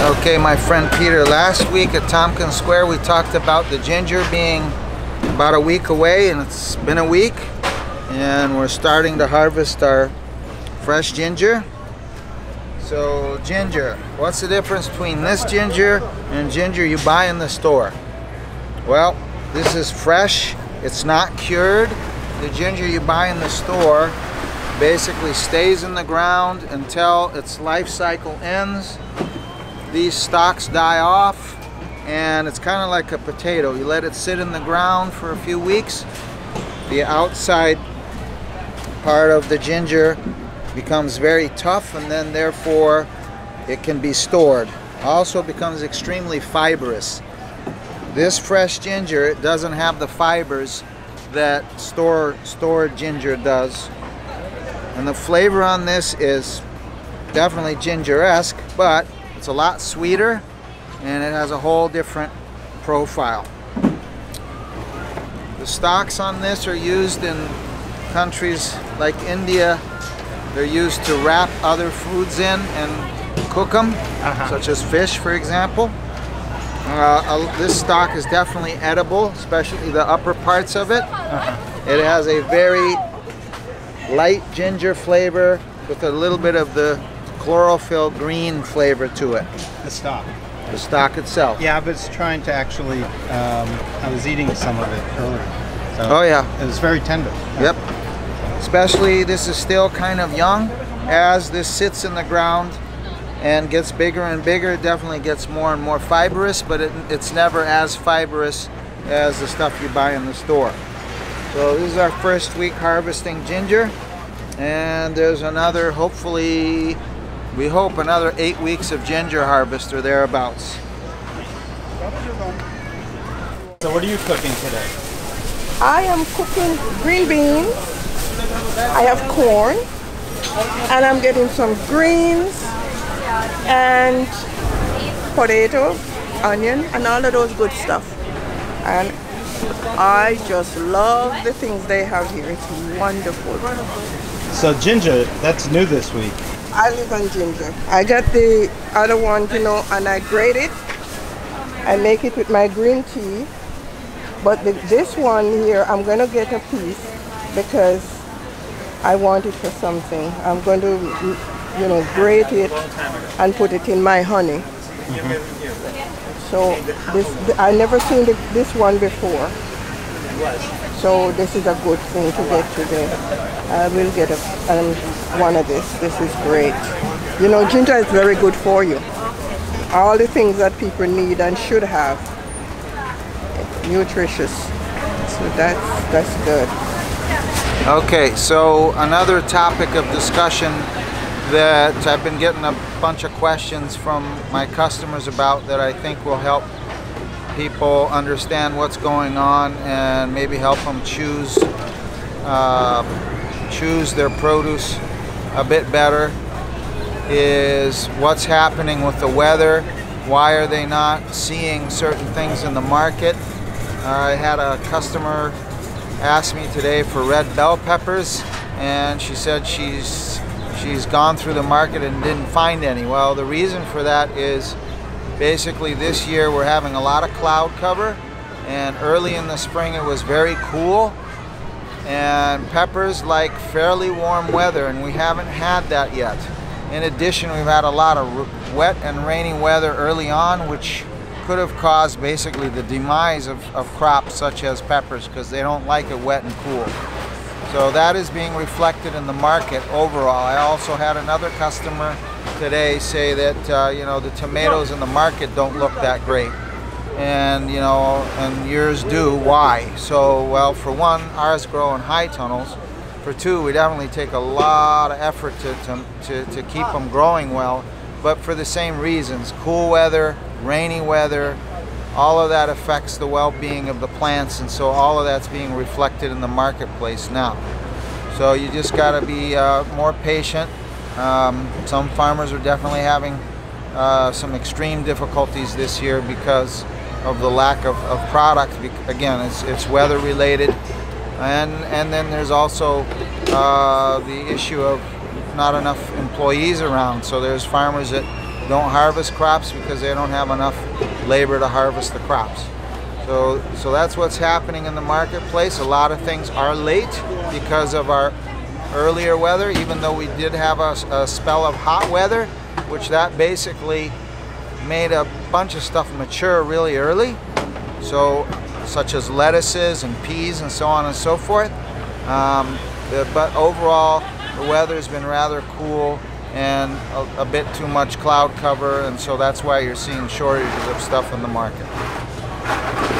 Okay, my friend Peter, last week at Tompkins Square we talked about the ginger being about a week away, and it's been a week, and we're starting to harvest our fresh ginger. So ginger, what's the difference between this ginger and ginger you buy in the store? Well, this is fresh, it's not cured. The ginger you buy in the store basically stays in the ground until its life cycle ends. These stalks die off, and it's kind of like a potato. You let it sit in the ground for a few weeks. The outside part of the ginger becomes very tough, and then therefore it can be stored. Also becomes extremely fibrous. This fresh ginger, it doesn't have the fibers that stored ginger does. And the flavor on this is definitely ginger-esque, but it's a lot sweeter and it has a whole different profile. The stalks on this are used in countries like India. They're used to wrap other foods in and cook them, such as fish, for example. This stalk is definitely edible, especially the upper parts of it. It has a very light ginger flavor with a little bit of the chlorophyll green flavor to it. The stalk. The stalk itself. Yeah, I was trying to actually, I was eating some of it earlier. So oh yeah. It was very tender. Yep. Especially this is still kind of young. As this sits in the ground and gets bigger and bigger, it definitely gets more and more fibrous, but it's never as fibrous as the stuff you buy in the store. So this is our first week harvesting ginger, and there's another, hopefully, we hope another 8 weeks of ginger harvest or thereabouts. So what are you cooking today? I am cooking green beans, I have corn, and I'm getting some greens and potato, onion, and all of those good stuff. And I just love the things they have here. It's wonderful. So ginger, that's new this week. I live on ginger. I got the other one, you know, and I grate it. I make it with my green tea. But this one here, I'm going to get a piece because I want it for something. I'm going to, you know, grate it and put it in my honey. So I never seen this one before. So this is a good thing to get today. I will get one of this. This is great. You know, ginger is very good for you. All the things that people need and should have. Nutritious. So that's good. Okay, so another topic of discussion that I've been getting a bunch of questions from my customers about that I think will help people understand what's going on and maybe help them choose their produce a bit better is what's happening with the weather. Why are they not seeing certain things in the market? I had a customer ask me today for red bell peppers, and she said she's gone through the market and didn't find any. Well, the reason for that is basically this year we're having a lot of cloud cover, and early in the spring it was very cool, and peppers like fairly warm weather, and we haven't had that yet. In addition, we've had a lot of wet and rainy weather early on, which could have caused basically the demise of crops such as peppers, because they don't like it wet and cool. So that is being reflected in the market overall. I also had another customer today say that you know, the tomatoes in the market don't look that great, and you know, and yours do. Why? So, well, for one, ours grow in high tunnels. For two, we definitely take a lot of effort to keep them growing well, but for the same reasons: cool weather, rainy weather, all of that affects the well-being of the plants, and so all of that's being reflected in the marketplace now. So you just got to be more patient. Some farmers are definitely having some extreme difficulties this year because of the lack of product. Again, it's weather related, and then there's also the issue of not enough employees around. So there's farmers that don't harvest crops because they don't have enough labor to harvest the crops. So that's what's happening in the marketplace. A lot of things are late because of our earlier weather, even though we did have a spell of hot weather, which that basically made a bunch of stuff mature really early. So, such as lettuces and peas and so on and so forth. But overall, the weather's been rather cool and a bit too much cloud cover, and so that's why you're seeing shortages of stuff in the market.